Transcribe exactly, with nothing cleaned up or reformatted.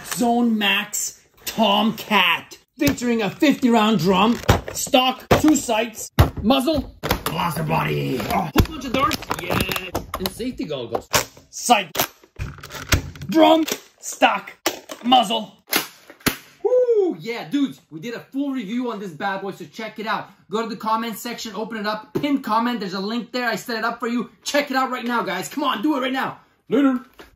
Zone Max Tomcat. Featuring a fifty round drum, stock, two sights, muzzle, blaster body, a whole bunch of darts, yeah, and safety goggles. Sight, drum, stock, muzzle. Woo, yeah, dudes, we did a full review on this bad boy, so check it out. Go to the comment section, open it up, pin comment, there's a link there, I set it up for you. Check it out right now, guys. Come on, do it right now. Later.